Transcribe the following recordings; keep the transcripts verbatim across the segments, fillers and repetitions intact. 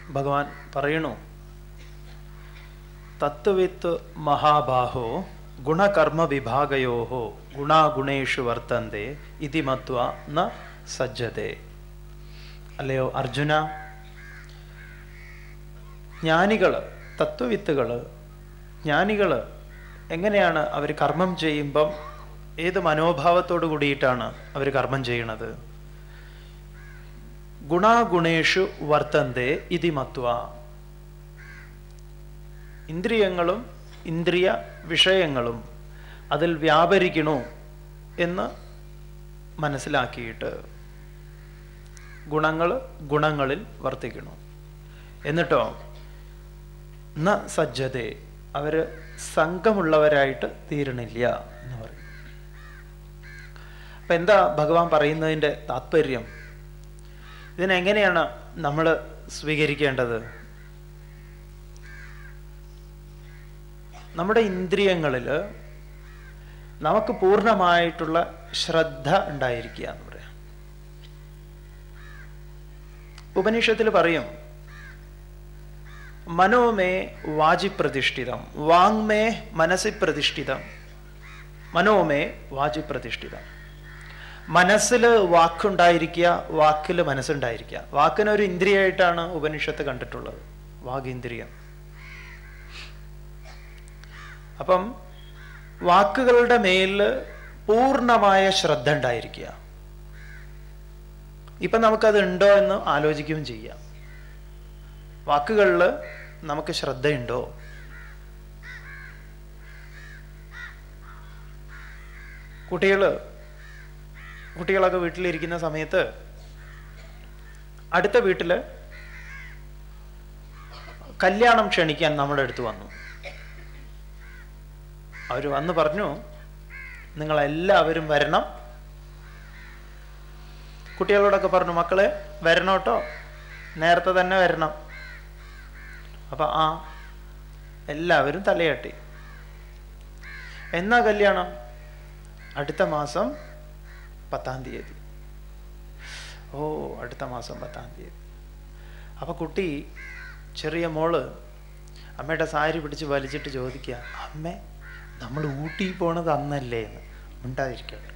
ഭഗവാൻ പറയണു, തത്വവിത്ത് മഹാബാഹോ ഗുണകർമ്മ വിഭാഗയോഹോ ഗുണാഗുണേഷു വർത്തന്തെ ഇതി മത്വ ന സജ്ജതേ. അല്ലയോ അർജുന, ജ്ഞാനികള്, തത്വവിത്തുകള്, ജ്ഞാനികള് എങ്ങനെയാണ് അവർ കർമ്മം ചെയ്യുമ്പം ഏത് മനോഭാവത്തോടു കൂടിയിട്ടാണ് അവർ കർമ്മം ചെയ്യണത്? ഗുണാഗുണേഷു വർത്തന്തെ ഇതി മത്വ. ഇന്ദ്രിയങ്ങളും ഇന്ദ്രിയ വിഷയങ്ങളും അതിൽ വ്യാപരിക്കണു എന്ന് മനസ്സിലാക്കിയിട്ട് ഗുണങ്ങൾ ഗുണങ്ങളിൽ വർത്തിക്കണു. എന്നിട്ടോ ന സജ്ജതേ, അവര് സംഘമുള്ളവരായിട്ട് തീരണില്ല എന്ന് പറയും. അപ്പൊ എന്താ ഭഗവാൻ പറയുന്നതിൻ്റെ താത്പര്യം? ഇതിനെങ്ങനെയാണ് നമ്മൾ സ്വീകരിക്കേണ്ടത്? നമ്മുടെ ഇന്ദ്രിയങ്ങളിൽ നമുക്ക് പൂർണ്ണമായിട്ടുള്ള ശ്രദ്ധ ഉണ്ടായിരിക്കുക എന്ന് പറയാം. ഉപനിഷത്തിൽ പറയും, മനോമേ വാചി പ്രതിഷ്ഠിതം, വാങ്മേ മനസ്സി പ്രതിഷ്ഠിതം, മനോമേ വാചി പ്രതിഷ്ഠിതം. മനസ്സിൽ വാക്കുണ്ടായിരിക്കുക, വാക്കിൽ മനസ്സുണ്ടായിരിക്കുക. വാക്കിനൊരു ഇന്ദ്രിയമായിട്ടാണ് ഉപനിഷത്ത് കണ്ടിട്ടുള്ളത്, വാഗീന്ദ്രിയം. അപ്പം വാക്കുകളുടെ മേലിൽ പൂർണ്ണമായ ശ്രദ്ധ ഉണ്ടായിരിക്കുക. ഇപ്പം നമുക്കത് ഉണ്ടോ എന്ന് ആലോചിക്കുകയും ചെയ്യാം. വാക്കുകളിൽ നമുക്ക് ശ്രദ്ധയുണ്ടോ? കുട്ടികള് കുട്ടികളൊക്കെ വീട്ടിലിരിക്കുന്ന സമയത്ത് അടുത്ത വീട്ടില് കല്യാണം ക്ഷണിക്കാൻ നമ്മുടെ അടുത്ത് വന്നു. അവർ വന്ന് പറഞ്ഞു, നിങ്ങളെല്ലാവരും വരണം. കുട്ടികളോടൊക്കെ പറഞ്ഞു, മക്കളെ വരണം കേട്ടോ, നേരത്തെ തന്നെ വരണം. അപ്പൊ ആ എല്ലാവരും തലയാട്ടി. എന്നാ കല്യാണം? അടുത്ത മാസം പത്താം തീയതി. ഓ, അടുത്ത മാസം പത്താം തീയതി. അപ്പൊ കുട്ടി, ചെറിയ മോള് അമ്മയുടെ സാരി പിടിച്ച് വലിച്ചിട്ട് ചോദിക്കുക, അമ്മേ നമ്മൾ ഊട്ടി പോണത് അന്നല്ലേ എന്ന്. ഉണ്ടായിരിക്കട്ടെ.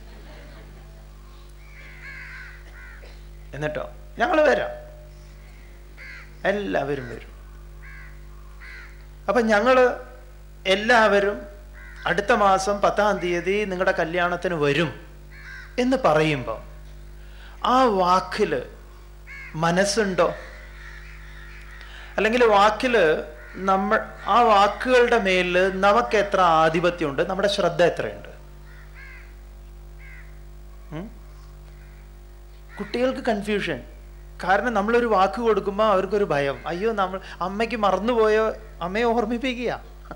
എന്നിട്ടോ ഞങ്ങൾ വരാം, എല്ലാവരും വരും. അപ്പൊ ഞങ്ങള് എല്ലാവരും അടുത്ത മാസം പത്താം തീയതി നിങ്ങളുടെ കല്യാണത്തിന് വരും എന്ന് പറയുമ്പോൾ ആ വാക്കില് മനസ്സുണ്ടോ? അല്ലെങ്കിൽ വാക്കില് നമ്മൾ ആ വാക്കുകളുടെ മേലിൽ നമുക്ക് എത്ര ആധിപത്യമുണ്ട്? നമ്മുടെ ശ്രദ്ധ എത്രയുണ്ട്? കുട്ടികൾക്ക് കൺഫ്യൂഷൻ. കാരണം നമ്മളൊരു വാക്ക് കൊടുക്കുമ്പോൾ അവർക്കൊരു ഭയം, അയ്യോ നമ്മൾ അമ്മയ്ക്ക് മറന്നുപോയോ, അമ്മയെ ഓർമ്മിപ്പിക്കുക.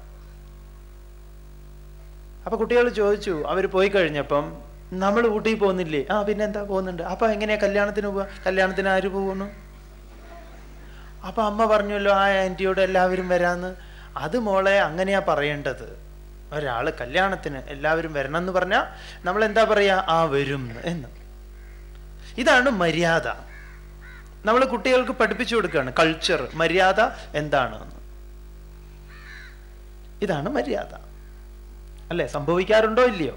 അപ്പൊ കുട്ടികൾ ചോദിച്ചു, അവർ പോയി കഴിഞ്ഞപ്പം നമ്മൾ ഊട്ടി പോകുന്നില്ലേ? ആ പിന്നെന്താ പോകുന്നുണ്ട്. അപ്പൊ എങ്ങനെയാ കല്യാണത്തിന് പോവാ? കല്യാണത്തിന് ആര് പോകുന്നു? അപ്പൊ അമ്മ പറഞ്ഞല്ലോ ആ ആൻറ്റിയോട് എല്ലാവരും വരാന്ന്. അത് മോളെ അങ്ങനെയാ പറയേണ്ടത്. ഒരാള് കല്യാണത്തിന് എല്ലാവരും വരണം എന്ന് പറഞ്ഞാൽ നമ്മൾ എന്താ പറയാ? ആ വരും എന്ന്. ഇതാണ് മര്യാദ. നമ്മൾ കുട്ടികൾക്ക് പഠിപ്പിച്ചു കൊടുക്കുകയാണ് കൾച്ചർ, മര്യാദ എന്താണ്. ഇതാണ് മര്യാദ അല്ലേ? സംഭവിക്കാറുണ്ടോ ഇല്ലയോ?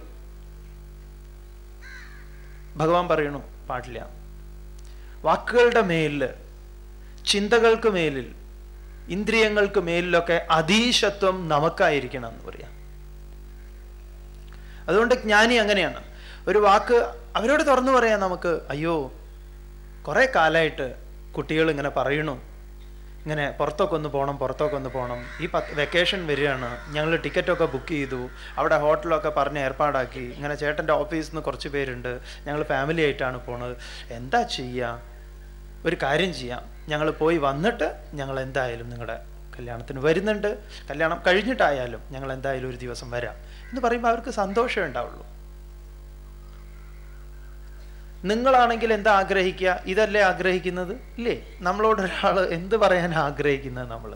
ഭഗവാൻ പറയണു, പാടില്ല. വാക്കുകളുടെ മേലില്, ചിന്തകൾക്ക് മേലിൽ, ഇന്ദ്രിയങ്ങൾക്ക് മേലിലൊക്കെ അധീശത്വം നമുക്കായിരിക്കണം എന്ന് പറയാം. അതുകൊണ്ട് ജ്ഞാനി അങ്ങനെയാണ്. ഒരു വാക്ക് അവരോട് തുറന്നു പറയാം നമുക്ക്, അയ്യോ കുറെ കാലമായിട്ട് കുട്ടികൾ ഇങ്ങനെ പറയണു, ഇങ്ങനെ പുറത്തൊക്കെ ഒന്ന് പോകണം, പുറത്തൊക്കെ ഒന്ന് പോകണം, ഈ പത്ത് വെക്കേഷൻ വരികയാണ്, ഞങ്ങൾ ടിക്കറ്റൊക്കെ ബുക്ക് ചെയ്തു, അവിടെ ഹോട്ടലൊക്കെ പറഞ്ഞ് ഏർപ്പാടാക്കി, ഇങ്ങനെ ചേട്ടൻ്റെ ഓഫീസിൽ നിന്ന് കുറച്ച് പേരുണ്ട്, ഞങ്ങൾ ഫാമിലി ആയിട്ടാണ് പോണത്, എന്താ ചെയ്യുക? ഒരു കാര്യം ചെയ്യാം, ഞങ്ങൾ പോയി വന്നിട്ട് ഞങ്ങൾ എന്തായാലും നിങ്ങളുടെ കല്യാണത്തിന് വരുന്നുണ്ട്, കല്യാണം കഴിഞ്ഞിട്ടായാലും ഞങ്ങൾ എന്തായാലും ഒരു ദിവസം വരാം എന്ന് പറയുമ്പോൾ അവർക്ക് സന്തോഷമേ ഉണ്ടാവുള്ളൂ. നിങ്ങളാണെങ്കിൽ എന്താ ആഗ്രഹിക്കുക? ഇതല്ലേ ആഗ്രഹിക്കുന്നത് ഇല്ലേ? നമ്മളോട് ഒരാൾ എന്ത് പറയാൻ ആഗ്രഹിക്കുന്നത് നമ്മൾ?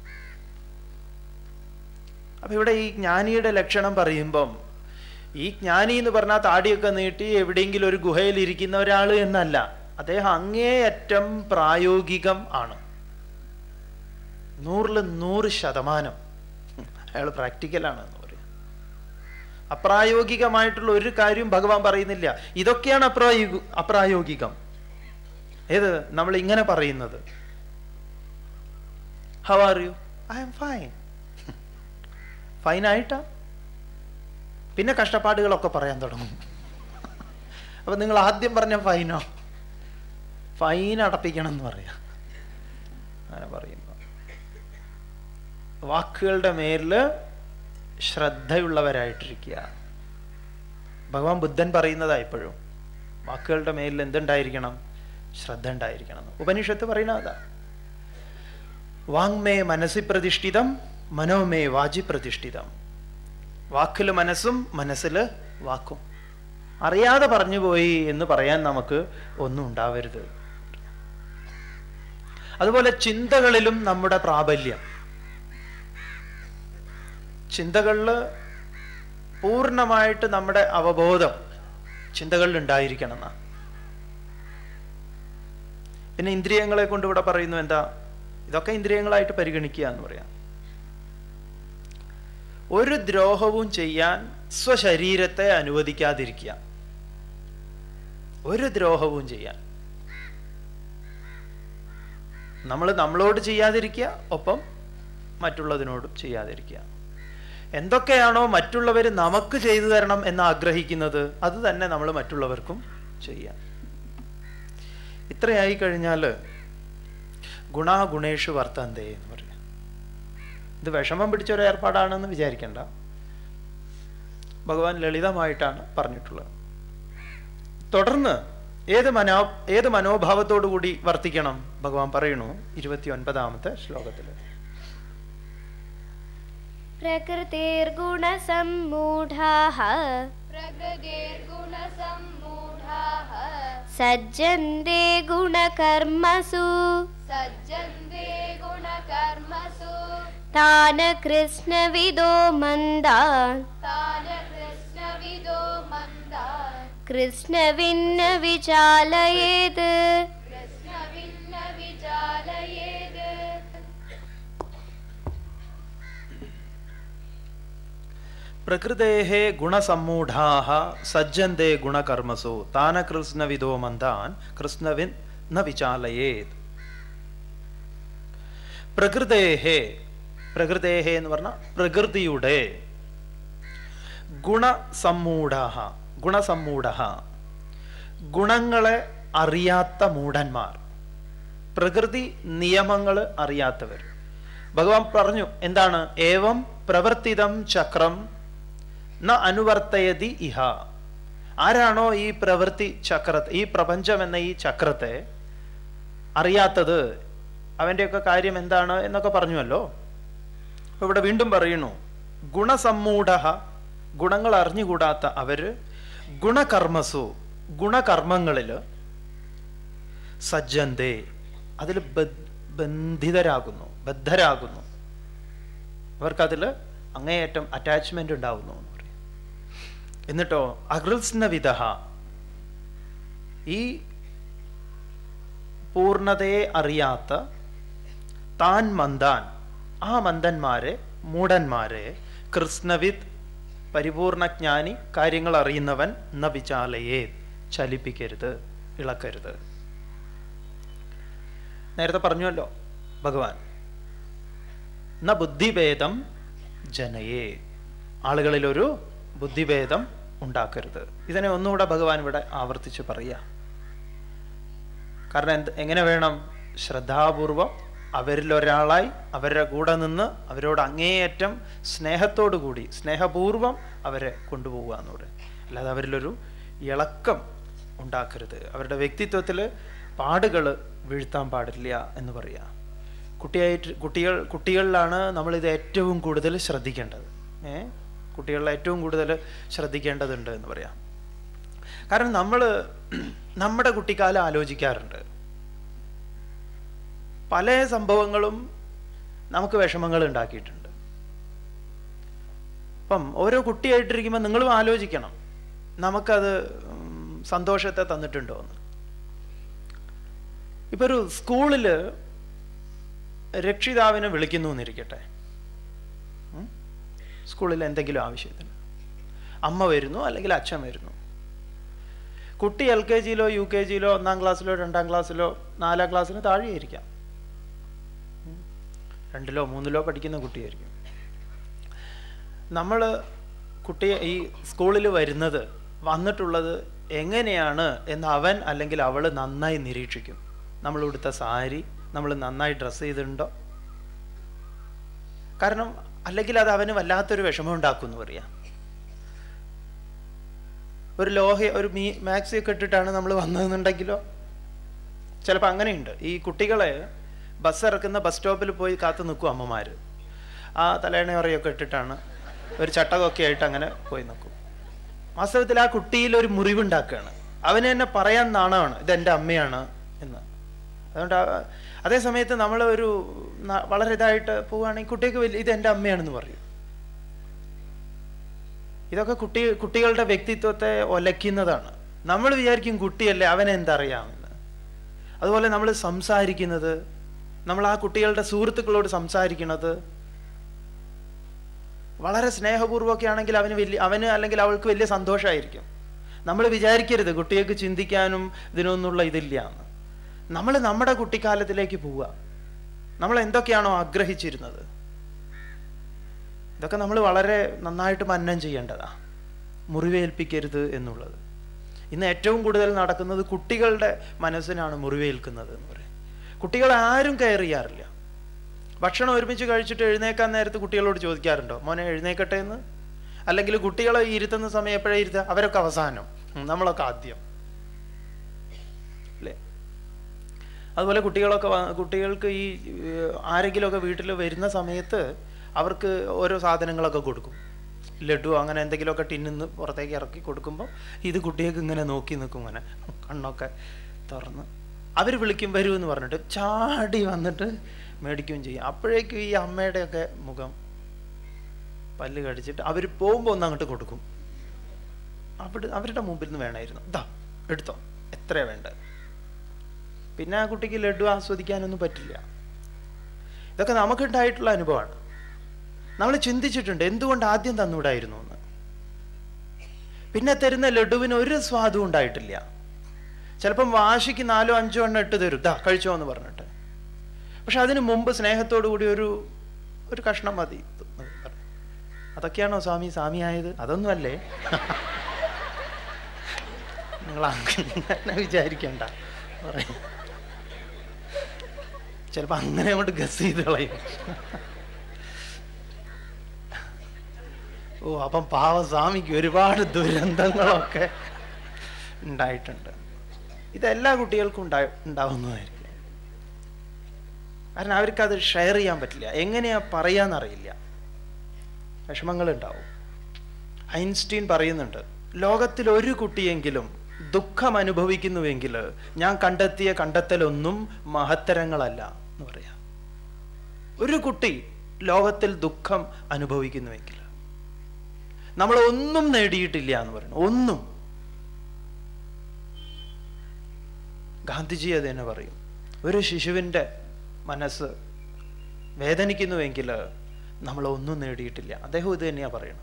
അപ്പൊ ഇവിടെ ഈ ജ്ഞാനിയുടെ ലക്ഷണം പറയുമ്പം, ഈ ജ്ഞാനി എന്ന് പറഞ്ഞാൽ താടിയൊക്കെ നീട്ടി എവിടെയെങ്കിലും ഒരു ഗുഹയിൽ ഇരിക്കുന്ന ഒരാൾ എന്നല്ല. അദ്ദേഹം അങ്ങേയറ്റം പ്രായോഗികം ആണ്. നൂറിൽ നൂറ് ശതമാനം അയാൾ പ്രാക്ടിക്കലാണ് എന്ന് പറയാം. അപ്രായോഗികമായിട്ടുള്ള ഒരു കാര്യവും ഭഗവാൻ പറയുന്നില്ല. ഇതൊക്കെയാണ് അപ്രായോഗ അപ്രായോഗികം. ഏത്? നമ്മൾ ഇങ്ങനെ പറയുന്നത്. How are you? I am fine. ഫൈനായിട്ടാ പിന്നെ കഷ്ടപ്പാടുകളൊക്കെ പറയാൻ തുടങ്ങും. അപ്പൊ നിങ്ങൾ ആദ്യം പറഞ്ഞ ഫൈനോ? ഫൈൻ അടപ്പിക്കണം എന്ന് പറയാം. അങ്ങനെ പറയുന്നു. വാക്കുകളുടെ മേലില് ശ്രദ്ധയുള്ളവരായിട്ടിരിക്കുക. ഭഗവാൻ ബുദ്ധൻ പറയുന്നതാ ഇപ്പോഴും. വാക്കുകളുടെ മേലിൽ എന്തുണ്ടായിരിക്കണം? ശ്രദ്ധ ഉണ്ടായിരിക്കണം. ഉപനിഷത്ത് പറയുന്നതാ. വാങ്മേ മനസ്സി പ്രതിഷ്ഠിതം മനോമേ വാചി പ്രതിഷ്ഠിതം. വാക്കില് മനസ്സും മനസ്സില് വാക്കും. അറിയാതെ പറഞ്ഞുപോയി എന്ന് പറയാൻ നമുക്ക് ഒന്നും ഉണ്ടാവരുത്. അതുപോലെ ചിന്തകളിലും നമ്മുടെ പ്രാബല്യം. ചിന്തകളിൽ പൂർണ്ണമായിട്ട് നമ്മുടെ അവബോധം ചിന്തകളിൽ ഉണ്ടായിരിക്കണം എന്നാ. പിന്നെ ഇന്ദ്രിയങ്ങളെ കൊണ്ട് ഇവിടെ പറയുന്നു എന്താ? ഇതൊക്കെ ഇന്ദ്രിയങ്ങളായിട്ട് പരിഗണിക്കുക എന്ന് പറയാം. ഒരു ദ്രോഹവും ചെയ്യാൻ സ്വശരീരത്തെ അനുവദിക്കാതിരിക്കുക. ഒരു ദ്രോഹവും ചെയ്യാൻ നമ്മൾ നമ്മളോട് ചെയ്യാതിരിക്കുക, ഒപ്പം മറ്റുള്ളതിനോടും ചെയ്യാതിരിക്കുക. എന്തൊക്കെയാണോ മറ്റുള്ളവർ നമുക്ക് ചെയ്തു തരണം എന്ന് ആഗ്രഹിക്കുന്നത് അത് തന്നെ നമ്മൾ മറ്റുള്ളവർക്കും ചെയ്യാം. ഇത്രയായി കഴിഞ്ഞാൽ ഗുണാഗുണേഷു വർത്തന്തേ എന്ന് പറയും. ഇത് വിഷമം പിടിച്ചൊരു ഏർപ്പാടാണെന്ന് വിചാരിക്കേണ്ട. ഭഗവാൻ ലളിതമായിട്ടാണ് പറഞ്ഞിട്ടുള്ളത്. തുടർന്ന് ഏത് മനോ ഏത് മനോഭാവത്തോടു കൂടി വർത്തിക്കണം ഭഗവാൻ പറയുന്നു ഇരുപത്തി ഒൻപതാമത്തെ ശ്ലോകത്തില്. പ്രകൃതിർഗുണസമ്മൂഢാഃ സജ്ജന്തെ ഗുണകർമ്മസു താന കൃഷ്ണവിദോ മന്ദാൻ കൃഷ്ണവിന്ന വിചാലയേത്. പ്രകൃതേഃ ഗുണസമ്മൂഢാഃ സജ്ജന്തെ ഗുണകർമ്മസു താന കൃഷ്ണവിദോ മന്ദാൻ കൃഷ്ണവിൻ ന വിചാലയേത്. പ്രകൃതേഃ, പ്രകൃതേഃ എന്ന് പറഞ്ഞ പ്രകൃതിയുടെ, ഗുണസമ്മൂഢാഃ, ഗുണസമ്മൂഢഃ ഗുണങ്ങളെ അറിയാത്ത മൂഢന്മാർ, പ്രകൃതി നിയമങ്ങൾ അറിയാത്തവർ. ഭഗവാൻ പറഞ്ഞു എന്താണ്? ഏവം പ്രവർത്തിതം ചക്രം ന അനുവർത്തയതി ഇഹ. ആരാണോ ഈ പ്രവൃത്തി ചക്രത്തെ, ഈ പ്രപഞ്ചം എന്ന ഈ ചക്രത്തെ അറിയാത്തത്, അവൻ്റെയൊക്കെ കാര്യം എന്താണ് എന്നൊക്കെ പറഞ്ഞുവല്ലോ. അപ്പൊ ഇവിടെ വീണ്ടും പറയുന്നു ഗുണസമ്മൂഢഃ, ഗുണങ്ങൾ അറിഞ്ഞുകൂടാത്ത അവര്, ഗുണകർമ്മസു, ഗുണകർമ്മങ്ങളില്, സജ്ജന്തേ, അതിൽ ബന്ധിതരാകുന്നു, ബദ്ധരാകുന്നു. അവർക്കതിൽ അങ്ങേയറ്റം അറ്റാച്ച്മെന്റ് ഉണ്ടാവുന്നു എന്ന് പറയും. എന്നിട്ടോ അകൃത്സ്നവിദഃ, ഈ പൂർണ്ണതയെ അറിയാത്ത താൻ മന്ദാൻ, ആ മന്ദന്മാരെ, മൂഢന്മാരെ, കൃഷ്ണവിദ്, പരിപൂർണജ്ഞാനി, കാര്യങ്ങൾ അറിയുന്നവൻ, ന വിചാലയേ, ചലിപ്പിക്കരുത്, ഇളക്കരുത്. നേരത്തെ പറഞ്ഞുവല്ലോ ഭഗവാൻ, ന ബുദ്ധിഭേദം ജനയേ, ആളുകളിലൊരു ബുദ്ധിഭേദം ഉണ്ടാക്കരുത്. ഇതിനെ ഒന്നുകൂടെ ഭഗവാൻ ഇവിടെ ആവർത്തിച്ച് പറയുക. കാരണം എന്ത്, എങ്ങനെ വേണം? ശ്രദ്ധാപൂർവം അവരിൽ ഒരാളായി അവരുടെ കൂടെ നിന്ന് അവരോട് അങ്ങേയറ്റം സ്നേഹത്തോടു കൂടി, സ്നേഹപൂർവം അവരെ കൊണ്ടുപോവുക എന്ന് പറയും. അല്ലാതെ അവരിലൊരു ഇളക്കം ഉണ്ടാക്കരുത്, അവരുടെ വ്യക്തിത്വത്തിൽ പാടുകൾ വീഴ്ത്താൻ പാടില്ല എന്ന് പറയാ. കുട്ടിയായിട്ട് കുട്ടികൾ കുട്ടികളിലാണ് നമ്മളിത് ഏറ്റവും കൂടുതൽ ശ്രദ്ധിക്കേണ്ടത്. ഏ കുട്ടികളിൽ ഏറ്റവും കൂടുതൽ ശ്രദ്ധിക്കേണ്ടതുണ്ട് എന്ന് പറയാം. കാരണം നമ്മൾ നമ്മുടെ കുട്ടിക്കാലം ആലോചിക്കാറുണ്ട്. പല സംഭവങ്ങളും നമുക്ക് വിഷമങ്ങൾ ഉണ്ടാക്കിയിട്ടുണ്ട്. അപ്പം ഓരോ കുട്ടിയായിട്ടിരിക്കുമ്പോൾ നിങ്ങളും ആലോചിക്കണം, നമുക്കത് സന്തോഷത്തെ തന്നിട്ടുണ്ടോ എന്ന്. ഇപ്പൊ ഒരു സ്കൂളില് രക്ഷിതാവിനെ വിളിക്കുന്നു എന്നിരിക്കട്ടെ, സ്കൂളിൽ എന്തെങ്കിലും ആവശ്യത്തിന് അമ്മ വരുന്നു അല്ലെങ്കിൽ അച്ഛൻ വരുന്നു. കുട്ടി എൽ കെ ജിയിലോ യു കെ ജിയിലോ ഒന്നാം ക്ലാസ്സിലോ രണ്ടാം ക്ലാസ്സിലോ നാലാം ക്ലാസ്സിന് താഴെയായിരിക്കാം, രണ്ടിലോ മൂന്നിലോ പഠിക്കുന്ന കുട്ടിയായിരിക്കും. നമ്മൾ കുട്ടിയെ ഈ സ്കൂളിൽ വരുന്നത് വന്നിട്ടുള്ളത് എങ്ങനെയാണ് എന്ന് അവൻ അല്ലെങ്കിൽ അവൾ നന്നായി നിരീക്ഷിക്കും. നമ്മൾ ഉടുത്ത സാരി നമ്മൾ നന്നായി ഡ്രസ്സ് ചെയ്തിട്ടുണ്ടോ? കാരണം അല്ലെങ്കിൽ അത് അവന് വല്ലാത്തൊരു വിഷമം ഉണ്ടാക്കുമെന്ന് പറയാം. ഒരു ലോഹ ഒരു മീ മാക്സി ഒക്കെ ഇട്ടിട്ടാണ് നമ്മൾ വന്നതെന്നുണ്ടെങ്കിലോ ചിലപ്പോൾ അങ്ങനെയുണ്ട്. ഈ കുട്ടികളെ ബസ് ഇറക്കുന്ന ബസ് സ്റ്റോപ്പിൽ പോയി കാത്തു നിൽക്കും അമ്മമാർ. ആ തലേണയുറയൊക്കെ ഇട്ടിട്ടാണ് ഒരു ചട്ടകമൊക്കെ ആയിട്ട് അങ്ങനെ പോയി നിൽക്കും. വാസ്തവത്തിൽ ആ കുട്ടിയിൽ ഒരു മുറിവുണ്ടാക്കുകയാണ്. അവന് തന്നെ പറയാൻ നാണമാണ് ഇതെൻ്റെ അമ്മയാണ് എന്ന്. അതുകൊണ്ട് അതേ സമയത്ത് നമ്മൾ ഒരു വളരെ ഇതായിട്ട് പോവുകയാണെങ്കിൽ കുട്ടിക്ക് വലിയ ഇതെൻ്റെ അമ്മയാണെന്ന് പറയും. ഇതൊക്കെ കുട്ടി കുട്ടികളുടെ വ്യക്തിത്വത്തെ ഒലയ്ക്കുന്നതാണ്. നമ്മൾ വിചാരിക്കും കുട്ടിയല്ലേ അവനെന്തറിയാമെന്ന്. അതുപോലെ നമ്മൾ സംസാരിക്കുന്നത്, നമ്മൾ ആ കുട്ടികളുടെ സുഹൃത്തുക്കളോട് സംസാരിക്കുന്നത് വളരെ സ്നേഹപൂർവ്വമൊക്കെ ആണെങ്കിൽ അവന് വലിയ അവന് അല്ലെങ്കിൽ അവൾക്ക് വലിയ സന്തോഷമായിരിക്കും. നമ്മൾ വിചാരിക്കരുത് കുട്ടികൾക്ക് ചിന്തിക്കാനും ഇതിനൊന്നുള്ള ഇതില്ല എന്ന്. നമ്മൾ നമ്മുടെ കുട്ടിക്കാലത്തിലേക്ക് പോവുക. നമ്മൾ എന്തൊക്കെയാണോ ആഗ്രഹിച്ചിരുന്നത് ഇതൊക്കെ നമ്മൾ വളരെ നന്നായിട്ട് മന്നം ചെയ്യേണ്ടതാ. മുറിവേൽപ്പിക്കരുത് എന്നുള്ളത് ഇന്ന് ഏറ്റവും കൂടുതൽ നടക്കുന്നത്. കുട്ടികളുടെ മനസ്സിനാണ് മുറിവേൽക്കുന്നത് എന്ന് പറയും. കുട്ടികളെ ആരും കെയർ ചെയ്യാറില്ല. ഭക്ഷണം ഒരുമിച്ച് കഴിച്ചിട്ട് എഴുന്നേക്കാൻ നേരത്ത് കുട്ടികളോട് ചോദിക്കാറുണ്ടോ മോനെ എഴുന്നേക്കട്ടെ എന്ന്? അല്ലെങ്കിൽ കുട്ടികളെ ഇരുത്തുന്ന സമയം എപ്പോഴേ ഇരുത്തുക? അവരൊക്കെ അവസാനം, നമ്മളൊക്കെ ആദ്യം അല്ലേ? അതുപോലെ കുട്ടികളൊക്കെ കുട്ടികൾക്ക് ഈ ആരെങ്കിലുമൊക്കെ വീട്ടിൽ വരുന്ന സമയത്ത് അവർക്ക് ഓരോ സാധനങ്ങളൊക്കെ കൊടുക്കും. ലഡു അങ്ങനെ എന്തെങ്കിലുമൊക്കെ ടിന്നിന്ന് പുറത്തേക്ക് ഇറക്കി കൊടുക്കുമ്പോൾ ഇത് കുട്ടികൾക്ക് ഇങ്ങനെ നോക്കി നിൽക്കും, ഇങ്ങനെ കണ്ണൊക്കെ തുറന്ന്. അവർ വിളിക്കും വരൂ എന്ന് പറഞ്ഞിട്ട് ചാടി വന്നിട്ട് മേടിക്കുകയും ചെയ്യും. അപ്പോഴേക്കും ഈ അമ്മയുടെയൊക്കെ മുഖം പല്ല് കടിച്ചിട്ട് അവർ പോകുമ്പോൾ ഒന്ന് അങ്ങോട്ട് കൊടുക്കും. അവിടെ അവരുടെ മുമ്പിൽ നിന്ന് വേണമായിരുന്നു, ഇതാ എടുത്തോ, എത്രയാ വേണ്ടത്. പിന്നെ ആ കുട്ടിക്ക് ലഡു ആസ്വദിക്കാനൊന്നും പറ്റില്ല. ഇതൊക്കെ നമുക്കുണ്ടായിട്ടുള്ള അനുഭവമാണ്. നമ്മൾ ചിന്തിച്ചിട്ടുണ്ട് എന്തുകൊണ്ട് ആദ്യം തന്നൂടായിരുന്നു എന്ന്. പിന്നെ തരുന്ന ലഡുവിന് ഒരു സ്വാദും ഉണ്ടായിട്ടില്ല. ചിലപ്പം വാശിക്ക് നാലോ അഞ്ചോ എണ്ണം ഇട്ട് തരും, ദാ കഴിച്ചോ എന്ന് പറഞ്ഞിട്ട്. പക്ഷെ അതിന് മുമ്പ് സ്നേഹത്തോടു കൂടി ഒരു ഒരു കഷ്ണം മതി. അതൊക്കെയാണോ സ്വാമി സ്വാമി ആയത്? അതൊന്നുമല്ലേ. നിങ്ങൾ അങ്ങനെ വിചാരിക്കണ്ട. പറയും ചിലപ്പോ അങ്ങനെ അങ്ങോട്ട് ഗസ് ചെയ്ത് കളയും. ഓ അപ്പം പാവ സ്വാമിക്ക് ഒരുപാട് ദുരന്തങ്ങളൊക്കെ ഉണ്ടായിട്ടുണ്ട്. ഇതെല്ലാ കുട്ടികൾക്കും ഉണ്ടാ ഉണ്ടാവുന്നതായിരിക്കും. കാരണം അവർക്കത് ഷെയർ ചെയ്യാൻ പറ്റില്ല, എങ്ങനെയാ പറയാന്നറിയില്ല, വിഷമങ്ങൾ ഉണ്ടാവും. ഐൻസ്റ്റീൻ പറയുന്നുണ്ട്, ലോകത്തിൽ ഒരു കുട്ടിയെങ്കിലും ദുഃഖം അനുഭവിക്കുന്നുവെങ്കിൽ ഞാൻ കണ്ടെത്തിയ കണ്ടെത്തലൊന്നും മഹത്തരങ്ങളല്ല എന്ന് പറയാം. ഒരു കുട്ടി ലോകത്തിൽ ദുഃഖം അനുഭവിക്കുന്നുവെങ്കിൽ നമ്മൾ ഒന്നും നേടിയിട്ടില്ല എന്ന് പറയുന്നു. ഒന്നും. ഗാന്ധിജി അത് തന്നെ പറയും, ഒരു ശിശുവിൻ്റെ മനസ്സ് വേദനിക്കുന്നുവെങ്കിൽ നമ്മൾ ഒന്നും നേടിയിട്ടില്ല. അദ്ദേഹം ഇത് തന്നെയാ പറയണത്.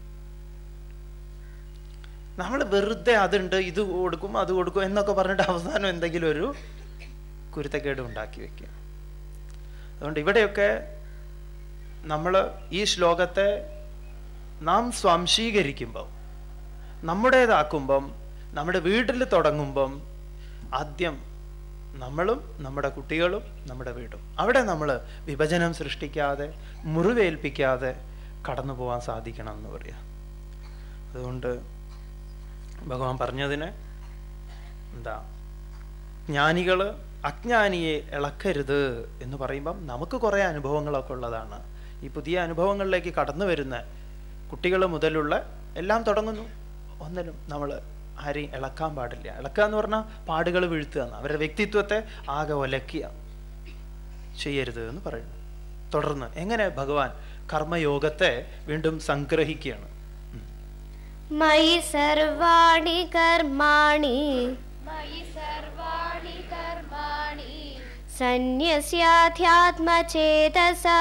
നമ്മൾ വെറുതെ അതുണ്ട് ഇത് കൊടുക്കും അത് കൊടുക്കും എന്നൊക്കെ പറഞ്ഞിട്ട് അവസാനം എന്തെങ്കിലും ഒരു കുരുത്തക്കേട് ഉണ്ടാക്കി വെക്കുക. അതുകൊണ്ട് ഇവിടെയൊക്കെ നമ്മൾ ഈ ശ്ലോകത്തെ നാം സ്വാംശീകരിക്കുമ്പം, നമ്മുടേതാക്കുമ്പം, നമ്മുടെ വീട്ടിൽ തുടങ്ങുമ്പം ആദ്യം നമ്മളും നമ്മുടെ കുട്ടികളും നമ്മുടെ വീടും, അവിടെ നമ്മൾ വിഭജനം സൃഷ്ടിക്കാതെ മുറിവേൽപ്പിക്കാതെ കടന്നു പോകാൻ സാധിക്കണം എന്ന് പറയാം. അതുകൊണ്ട് ഭഗവാൻ പറഞ്ഞതിന് എന്താ, ജ്ഞാനികൾ അജ്ഞാനിയെ ഇളക്കരുത് എന്ന് പറയുമ്പം നമുക്ക് കുറേ അനുഭവങ്ങളൊക്കെ ഉള്ളതാണ്. ഈ പുതിയ അനുഭവങ്ങളിലേക്ക് കടന്നു വരുന്ന കുട്ടികൾ മുതലുള്ള എല്ലാം തുടങ്ങുന്നു. ഒന്നിനും നമ്മൾ ആരെയും ഇളക്കാൻ പാടില്ല. ഇളക്കുക എന്ന് പറഞ്ഞാൽ പാടുകൾ വീഴ്ത്തുക, അവരുടെ വ്യക്തിത്വത്തെ ആകെ ഒലക്കുക ചെയ്യരുത് എന്ന് പറയുന്നു. തുടർന്ന് എങ്ങനെ ഭഗവാൻ കർമ്മയോഗത്തെ വീണ്ടും സംഗ്രഹിക്കുകയാണ്. മയി സർവാണി കർമാണി മയി സർവാണി കർമാണി സന്യസ്യാധ്യാത്മചേതസാ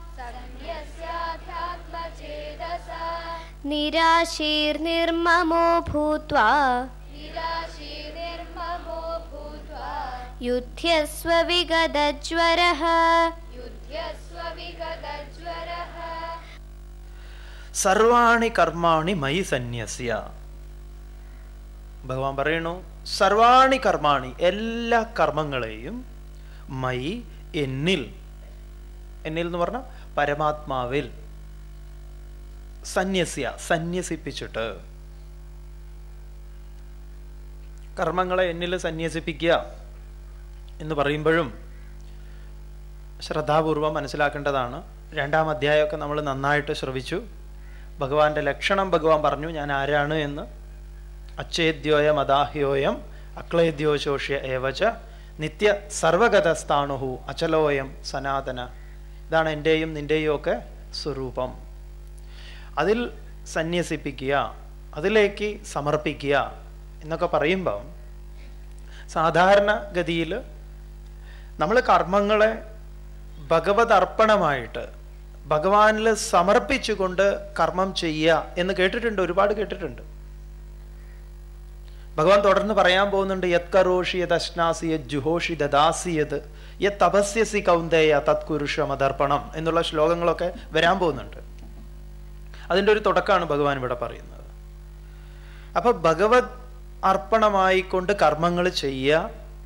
നിരാശീർനിർമമോ ഭൂത്വാ യുധ്യസ്വ വിഗതജ്വരഃ. സർവാണി കർമാണി മയി സന്യസ്യ. ഭഗവാൻ പറയണു, സർവാണി കർമാണി, എല്ലാ കർമ്മങ്ങളെയും മയി, എന്നിൽ, എന്നിൽ എന്ന് പറഞ്ഞ പരമാത്മാവിൽ, സന്യസ്യ, സന്യസിപ്പിച്ചിട്ട്. കർമ്മങ്ങളെ എന്നിൽ സന്യസിപ്പിക്കുക എന്ന് പറയുമ്പോഴും ശ്രദ്ധാപൂർവം മനസ്സിലാക്കേണ്ടതാണ്. രണ്ടാം അധ്യായമൊക്കെ നമ്മൾ നന്നായിട്ട് ശ്രവിച്ചു. ഭഗവാന്റെ ലക്ഷണം ഭഗവാൻ പറഞ്ഞു, ഞാൻ ആരാണ് എന്ന്. അച്ഛേദ്യോയം അദാഹ്യോയം അക്ലേദ്യോ ശോഷ്യ ഏവച നിത്യ സർവഗതസ്ഥാണുഹു അചലോയം സനാതന. ഇതാണ് എൻ്റെയും നിൻ്റെയും ഒക്കെ സ്വരൂപം. അതിൽ സന്യസിപ്പിക്കുക, അതിലേക്ക് സമർപ്പിക്കുക എന്നൊക്കെ പറയുമ്പം സാധാരണ ഗതിയിൽ നമ്മൾ കർമ്മങ്ങളെ ഭഗവത് അർപ്പണമായിട്ട് ഭഗവാനിൽ സമർപ്പിച്ചുകൊണ്ട് കർമ്മം ചെയ്യുക എന്ന് കേട്ടിട്ടുണ്ട്, ഒരുപാട് കേട്ടിട്ടുണ്ട്. ഭഗവാൻ തുടർന്ന് പറയാൻ പോകുന്നുണ്ട്, യത് കരോഷി യത് അശ്നാസി യത് ജുഹോഷി ദദാസി യത് യത് തപസ്യസി കൗന്ദേയ തത്കുരുഷ മദർപ്പണം എന്നുള്ള ശ്ലോകങ്ങളൊക്കെ വരാൻ പോകുന്നുണ്ട്. അതിൻ്റെ ഒരു തുടക്കമാണ് ഭഗവാൻ ഇവിടെ പറയുന്നത്. അപ്പൊ ഭഗവത് അർപ്പണമായിക്കൊണ്ട് കർമ്മങ്ങൾ ചെയ്യുക.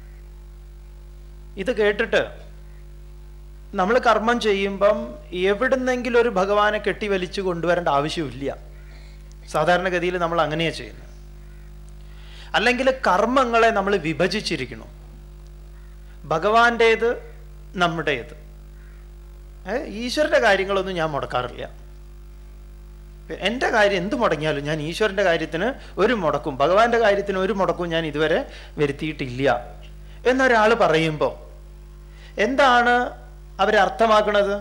ഇത് കേട്ടിട്ട് നമ്മൾ കർമ്മം ചെയ്യുമ്പം എവിടുന്നെങ്കിലും ഒരു ഭഗവാനെ കെട്ടിവലിച്ചു കൊണ്ടുവരേണ്ട ആവശ്യമില്ല. സാധാരണഗതിയിൽ നമ്മൾ അങ്ങനെയാണ് ചെയ്യുന്നത്. അല്ലെങ്കിൽ കർമ്മങ്ങളെ നമ്മൾ വിഭജിച്ചിരിക്കണം. ഭഗവാന്റേത്, നമ്മുടേത്. ഈശ്വരന്റെ കാര്യങ്ങളൊന്നും ഞാൻ മുടക്കാറില്ല. എൻ്റെ കാര്യം എന്ത് മുടങ്ങിയാലും ഞാൻ ഈശ്വരന്റെ കാര്യത്തിന് ഒരു മുടക്കും, ഭഗവാന്റെ കാര്യത്തിന് ഒരു മുടക്കും ഞാൻ ഇതുവരെ വരുത്തിയിട്ടില്ല എന്നൊരാൾ പറയുമ്പോൾ എന്താണ് അവരർത്ഥമാക്കുന്നത്?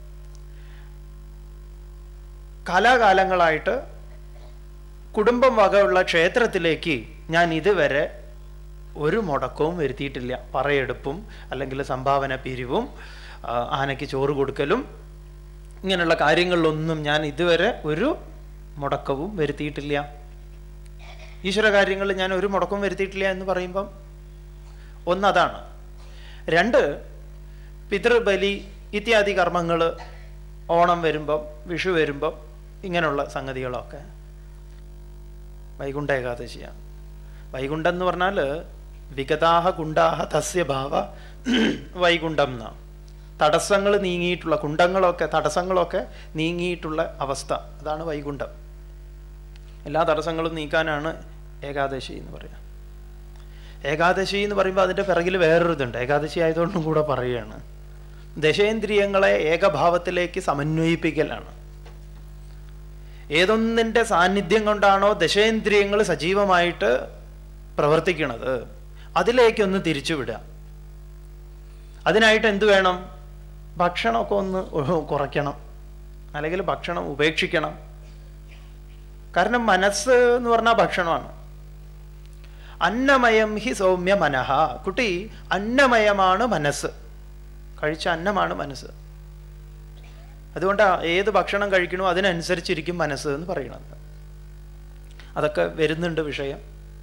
കാലാകാലങ്ങളായിട്ട് കുടുംബം വകയുള്ള ക്ഷേത്രത്തിലേക്ക് ഞാൻ ഇതുവരെ ഒരു മുടക്കവും വരുത്തിയിട്ടില്ല. പറയെടുപ്പും അല്ലെങ്കിൽ സംഭാവന പിരിവും ആനയ്ക്ക് ചോറ് കൊടുക്കലും ഇങ്ങനെയുള്ള കാര്യങ്ങളിലൊന്നും ഞാൻ ഇതുവരെ ഒരു മുടക്കവും വരുത്തിയിട്ടില്ല. ഈശ്വര കാര്യങ്ങളിൽ ഞാൻ ഒരു മുടക്കവും വരുത്തിയിട്ടില്ല എന്ന് പറയുമ്പം ഒന്നതാണ്. രണ്ട്, പിതൃബലി ഇത്യാദി കർമ്മങ്ങൾ ഓണം വരുമ്പം വിഷു വരുമ്പം ഇങ്ങനെയുള്ള സംഗതികളൊക്കെ വൈകുണ്ഠ ഏകാദശിയാണ്. വൈകുണ്ഠം എന്ന് പറഞ്ഞാൽ വിഗതാഹ കുണ്ടാഹ തസ്യ ഭാവ വൈകുണ്ഠം എന്നാ. തടസ്സങ്ങൾ നീങ്ങിയിട്ടുള്ള, കുണ്ടങ്ങളൊക്കെ തടസ്സങ്ങളൊക്കെ നീങ്ങിയിട്ടുള്ള അവസ്ഥ, അതാണ് വൈകുണ്ഠം. എല്ലാ തടസ്സങ്ങളും നീക്കാനാണ് ഏകാദശി എന്ന് പറയാം. ഏകാദശി എന്ന് പറയുമ്പോൾ അതിൻ്റെ പിറകിൽ വേറൊരു ഇതുണ്ട്. ഏകാദശി ആയതുകൊണ്ടും കൂടെ പറയുകയാണ്, ദശേന്ദ്രിയങ്ങളെ ഏകഭാവത്തിലേക്ക് സമന്വയിപ്പിക്കലാണ്. ഏതൊന്നിൻ്റെ സാന്നിധ്യം കൊണ്ടാണോ ദശേന്ദ്രിയങ്ങൾ സജീവമായിട്ട് പ്രവർത്തിക്കുന്നത് അതിലേക്കൊന്ന് തിരിച്ചുവിടുക. അതിനായിട്ട് എന്ത് വേണം? ഭക്ഷണമൊക്കെ ഒന്ന് കുറയ്ക്കണം, അല്ലെങ്കിൽ ഭക്ഷണം ഉപേക്ഷിക്കണം. കാരണം മനസ്സ് എന്ന് പറഞ്ഞാൽ ഭക്ഷണമാണ്. അന്നമയം ഹി സൗമ്യ മനഃ. കുട്ടി, അന്നമയമാണ് മനസ്സ്. കഴിച്ച അന്നമാണ് മനസ്സ്. അതുകൊണ്ടാണ് ഏത് ഭക്ഷണം കഴിക്കണോ അതിനനുസരിച്ചിരിക്കും മനസ്സ് എന്ന് പറയുന്നത്. അതൊക്കെ വരുന്നുണ്ട് വിഷയം,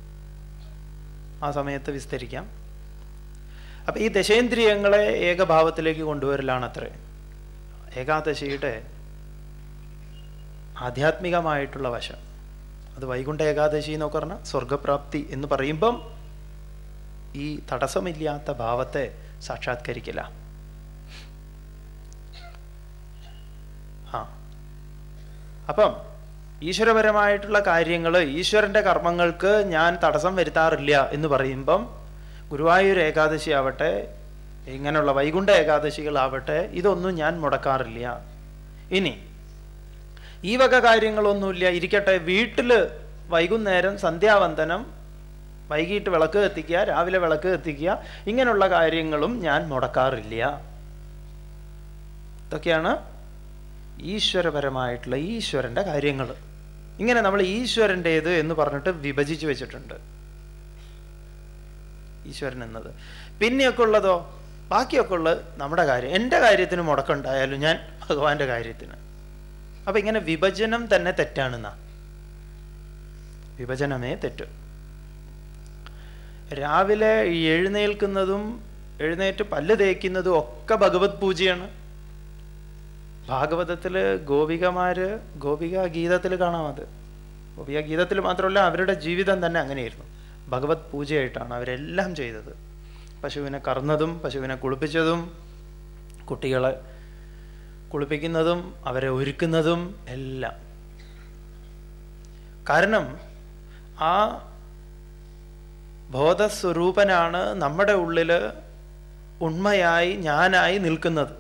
ആ സമയത്ത് വിസ്തരിക്കാം. അപ്പൊ ഈ ദശേന്ദ്രിയങ്ങളെ ഏകഭാവത്തിലേക്ക് കൊണ്ടുവരലാണ് അത്രേ ഏകാദശിയുടെ ആധ്യാത്മികമായിട്ടുള്ള വശം. അത് വൈകുണ്ഠ ഏകാദശി എന്നൊക്കെ പറഞ്ഞാൽ സ്വർഗപ്രാപ്തി എന്ന് പറയുമ്പം ഈ തടസ്സമില്ലാത്ത ഭാവത്തെ സാക്ഷാത്കരിക്കില്ല. ആ അപ്പം ഈശ്വരപരമായിട്ടുള്ള കാര്യങ്ങൾ, ഈശ്വരന്റെ കർമ്മങ്ങൾക്ക് ഞാൻ തടസ്സം വരുത്താറില്ല എന്ന് പറയുമ്പം ഗുരുവായൂർ ഏകാദശി ആവട്ടെ, ഇങ്ങനെയുള്ള വൈകുണ്ഠ ഏകാദശികളാവട്ടെ, ഇതൊന്നും ഞാൻ മുടക്കാറില്ല. ഇനി ഈ വക കാര്യങ്ങളൊന്നുമില്ല ഇരിക്കട്ടെ, വീട്ടില് വൈകുന്നേരം സന്ധ്യാവന്ദനം, വൈകിട്ട് വിളക്ക് കത്തിക്കുക, രാവിലെ വിളക്ക് കത്തിക്കുക, ഇങ്ങനെയുള്ള കാര്യങ്ങളും ഞാൻ മുടക്കാറില്ല. ഇതൊക്കെയാണ് ഈശ്വരപരമായിട്ടുള്ള ഈശ്വരന്റെ കാര്യങ്ങൾ. ഇങ്ങനെ നമ്മൾ ഈശ്വരൻ്റേത് എന്ന് പറഞ്ഞിട്ട് വിഭജിച്ച് വെച്ചിട്ടുണ്ട് ഈശ്വരൻ എന്നത്. പിന്നെയൊക്കെ ഉള്ളതോ ബാക്കിയൊക്കെ ഉള്ളത് നമ്മുടെ കാര്യം. എൻ്റെ കാര്യത്തിന് മുടക്കമുണ്ടായാലും ഞാൻ ഭഗവാന്റെ കാര്യത്തിന്. അപ്പം ഇങ്ങനെ വിഭജനം തന്നെ തെറ്റാണെന്നാ. വിഭജനമേ തെറ്റ്. രാവിലെ എഴുന്നേൽക്കുന്നതും എഴുന്നേറ്റ് പല്ല് തേക്കുന്നതും ഒക്കെ ഭഗവത് പൂജയാണ്. ഭാഗവതത്തിൽ ഗോപികമാര് ഗോപിക ഗീതത്തിൽ കാണാം. അത് ഗോപിക ഗീതത്തിൽ മാത്രമല്ല, അവരുടെ ജീവിതം തന്നെ അങ്ങനെയായിരുന്നു. ഭഗവത് പൂജയായിട്ടാണ് അവരെല്ലാം ചെയ്തത്. പശുവിനെ കറന്നതും പശുവിനെ കുളിപ്പിച്ചതും കുട്ടികളെ കുളിപ്പിക്കുന്നതും അവരെ ഒരുക്കുന്നതും എല്ലാം. കാരണം ആ ബോധസ്വരൂപനാണ് നമ്മുടെ ഉള്ളില് ഉണ്മയായി ഞാനായി നിൽക്കുന്നത്.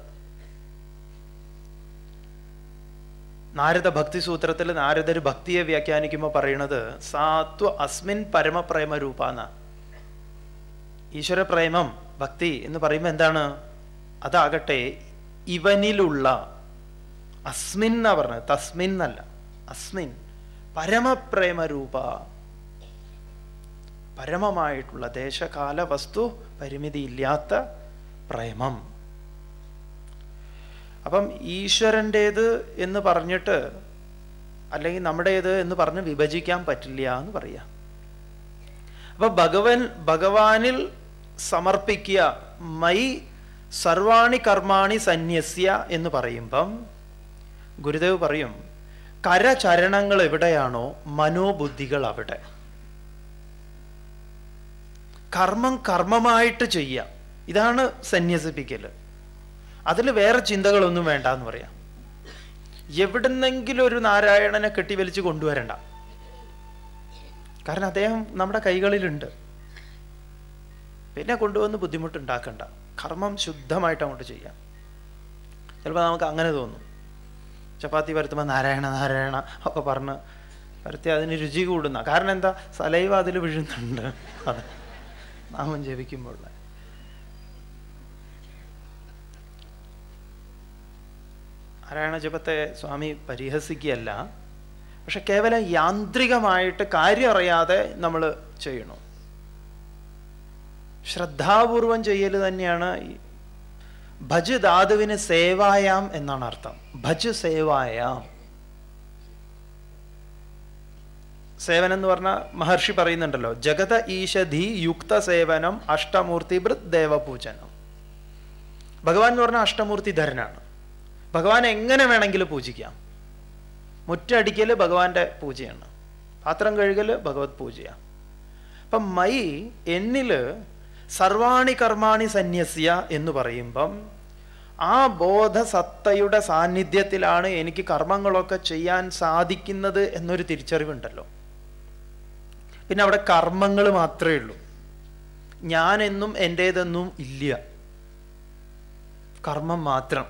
നാരദ ഭക്തി സൂത്രത്തിൽ നാരദർ ഭക്തിയെ വ്യാഖ്യാനിക്കുമ്പോൾ പറയുന്നത് സാത്വ അസ്മിൻ പരമപ്രേമ രൂപാന. ഈശ്വരപ്രേമം ഭക്തി എന്ന് പറയുമ്പോൾ എന്താണ്? അതാകട്ടെ ഇവനിലുള്ള, അസ്മിൻ എന്നാ പറഞ്ഞത്, തസ്മിൻ എന്നല്ല, അസ്മിൻ പരമപ്രേമ രൂപ, പരമമായിട്ടുള്ള ദേശകാല വസ്തു പരിമിതി ഇല്ലാത്ത പ്രേമം. അപ്പം ഈശ്വരൻ്റേത് എന്ന് പറഞ്ഞിട്ട് അല്ലെങ്കിൽ നമ്മുടേത് എന്ന് പറഞ്ഞ് വിഭജിക്കാൻ പറ്റില്ല എന്ന് പറയാം. അപ്പൊ ഭഗവൻ ഭഗവാനിൽ സമർപ്പിക്കുക, മൈ സർവാണി കർമാണി സന്യസ്യ എന്ന് പറയുമ്പം ഗുരുദേവ് പറയും, കരചരണങ്ങൾ എവിടെയാണോ മനോബുദ്ധികൾ അവിടെ. കർമ്മം കർമ്മമായിട്ട് ചെയ്യാം, ഇതാണ് സന്യസിപ്പിക്കല്. അതിൽ വേറെ ചിന്തകളൊന്നും വേണ്ട എന്ന് പറയാം. എവിടുന്നെങ്കിലും ഒരു നാരായണനെ കെട്ടിവലിച്ച് കൊണ്ടുവരണ്ട. കാരണം അദ്ദേഹം നമ്മുടെ കൈകളിലുണ്ട്. പിന്നെ കൊണ്ടുവന്ന് ബുദ്ധിമുട്ടുണ്ടാക്കണ്ട. കർമ്മം ശുദ്ധമായിട്ട് അങ്ങോട്ട് ചെയ്യാം. ചിലപ്പോൾ നമുക്ക് അങ്ങനെ തോന്നും, ചപ്പാത്തി പരത്തുമ്പോൾ നാരായണ നാരായണ ഒക്കെ പറഞ്ഞ് പരത്തി അതിന് രുചി കൂടുന്ന. കാരണം എന്താ? സലൈവ അതിൽ വീഴുന്നുണ്ട്. അത് നാമം ജപിക്കുമ്പോൾ. നാരായണ ജപത്തെ സ്വാമി പരിഹസിക്കുകയല്ല, പക്ഷെ കേവലം യാന്ത്രികമായിട്ട് കാര്യം അറിയാതെ നമ്മൾ ചെയ്യണം. ശ്രദ്ധാപൂർവം ചെയ്യൽ തന്നെയാണ്. ഭജ് ധാതുവിന് സേവായാം എന്നാണ് അർത്ഥം. ഭജ് സേവായാം. സേവനം എന്ന് പറഞ്ഞാൽ മഹർഷി പറയുന്നുണ്ടല്ലോ, ജഗത ഈശധി യുക്ത സേവനം അഷ്ടമൂർത്തി ഭൃത് ദേവപൂജനം. ഭഗവാൻ എന്ന് പറഞ്ഞാൽ അഷ്ടമൂർത്തിധരനാണ്. ഭഗവാനെ എങ്ങനെ വേണമെങ്കിലും പൂജിക്കാം. മുറ്റടിക്കല് ഭഗവാന്റെ പൂജയാണ്, പാത്രം കഴുകല് ഭഗവത് പൂജയാണ്. അപ്പം മൈ എന്നില് സർവാണി കർമാണി സന്യസ്യ എന്ന് പറയുമ്പം ആ ബോധസത്തയുടെ സാന്നിധ്യത്തിലാണ് എനിക്ക് കർമ്മങ്ങളൊക്കെ ചെയ്യാൻ സാധിക്കുന്നത് എന്നൊരു തിരിച്ചറിവുണ്ടല്ലോ. പിന്നെ അവിടെ കർമ്മങ്ങൾ മാത്രമേ ഉള്ളൂ, ഞാനെന്നും എൻ്റേതെന്നും ഇല്ല. കർമ്മം മാത്രം.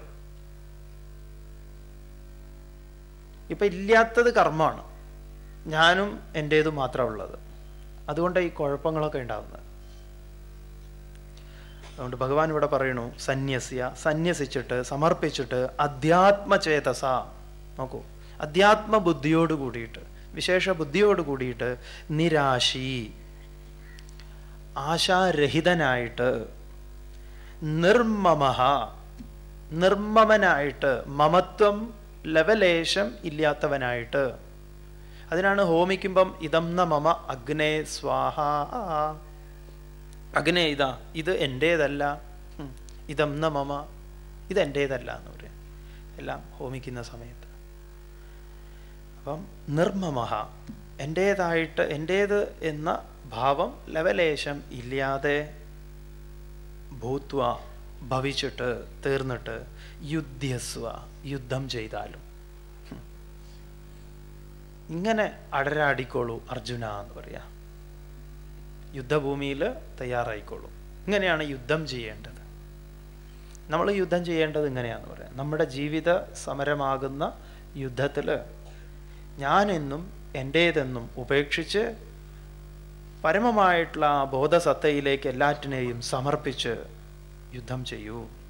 ഇപ്പൊ ഇല്ലാത്തത് കർമ്മമാണ്, ഞാനും എൻ്റേതും മാത്രം ഉള്ളത്. അതുകൊണ്ട് ഈ കുഴപ്പങ്ങളൊക്കെ ഉണ്ടാവുന്നത്. അതുകൊണ്ട് ഭഗവാൻ ഇവിടെ പറയണു സന്യസ്യ, സന്യസിച്ചിട്ട് സമർപ്പിച്ചിട്ട് അധ്യാത്മചേതസ. നോക്കൂ, അധ്യാത്മ ബുദ്ധിയോട് കൂടിയിട്ട്, വിശേഷ ബുദ്ധിയോട് കൂടിയിട്ട്, നിരാശി ആശാരഹിതനായിട്ട്, നിർമ്മമഹ നിർമ്മമനായിട്ട്, മമത്വം ലവലേശം ഇല്ലാത്തവനായിട്ട്. അതിനാണ് ഹോമിക്കുമ്പം ഇതം ന മമ അഗ്നേ സ്വാഹ. അഗ്നേ ഇതാ, ഇത് എൻ്റേതല്ല, ഇതം ന മമ, ഇത് എൻ്റേതല്ല എന്ന് പറയാം എല്ലാം ഹോമിക്കുന്ന സമയത്ത്. അപ്പം നിർമ്മമഹ, എൻ്റേതായിട്ട് എൻ്റേത് എന്ന ഭാവം ലവലേശം ഇല്ലാതെ, ഭൂത്വ ഭവിച്ചിട്ട് തീർന്നിട്ട്, യുദ്ധ്യസ്വ യുദ്ധം ചെയ്താലും. ഇങ്ങനെ അടരാടിക്കോളൂ അർജുന എന്ന് പറയാ. യുദ്ധഭൂമിയിൽ തയ്യാറായിക്കോളൂ. ഇങ്ങനെയാണ് യുദ്ധം ചെയ്യേണ്ടത്. നമ്മൾ യുദ്ധം ചെയ്യേണ്ടത് ഇങ്ങനെയാന്ന് പറയാം. നമ്മുടെ ജീവിത സമരമാകുന്ന യുദ്ധത്തിൽ ഞാനെന്നും എൻ്റേതെന്നും ഉപേക്ഷിച്ച് പരമമായിട്ടുള്ള ആ ബോധസത്തയിലേക്ക് എല്ലാറ്റിനെയും സമർപ്പിച്ച് യുദ്ധം ചെയ്യൂ.